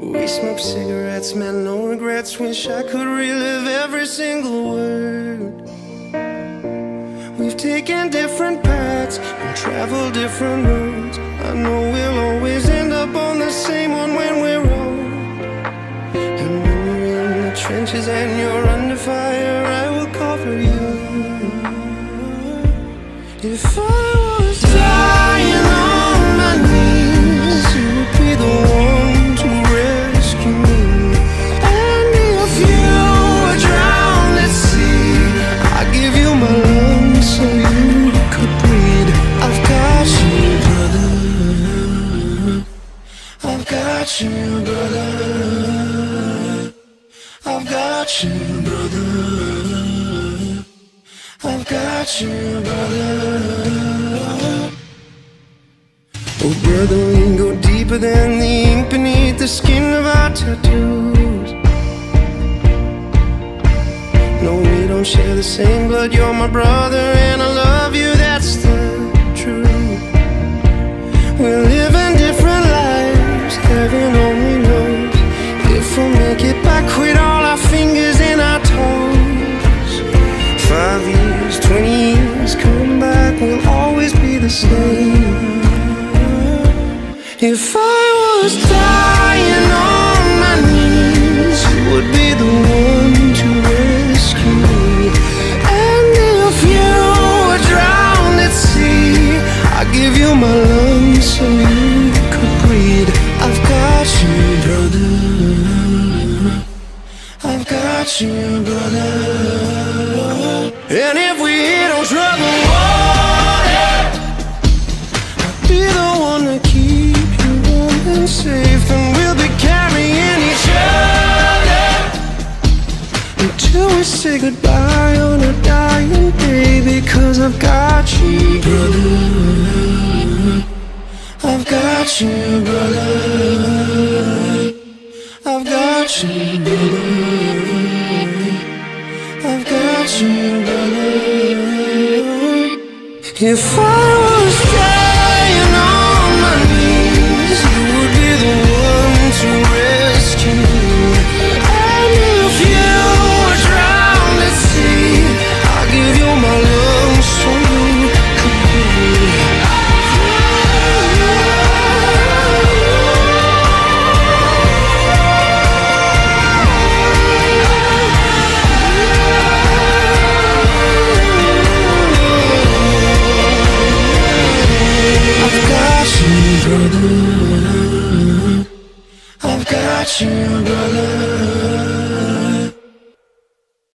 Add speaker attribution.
Speaker 1: We smoke cigarettes, man, no regrets. Wish I could relive every single word. We've taken different paths and traveled different roads. I know we'll always end up on the same one when we're old. And when you're in the trenches and you're under fire, I will cover you. If I was dying on my knees, you would be the one to rescue me. And if you were drowned at sea, I'd give you my lungs so you could breathe. I've got you, brother. I've got you, brother. I've got you, brother. I've got you, brother. Oh, brother, we can go deeper than the ink beneath the skin of our tattoos. No, we don't share the same blood. You're my brother and I love you, that's the truth. We're living different lives, heaven only knows if we'll make it back with all our fingers and our toes. 5 years, 20 years, come back, we'll always be the same. If I was dying on my knees, you would be the one to rescue me. And if you were drowned at sea, I'd give you my lungs so you could breathe. I've got you, brother. I've got you, brother. And if we hit on trouble water, I'll be the one to keep you warm and safe. And we'll be carrying each other until we say goodbye on a dying day. Because I've got you, brother. I've got you, brother. I've got you, brother. I've got you, brother. If I was dying on my knees, you would be the one to rescue me. And if you were drowned at sea, I'll give you my lungs so you could breathe. Brother, I've got you, brother.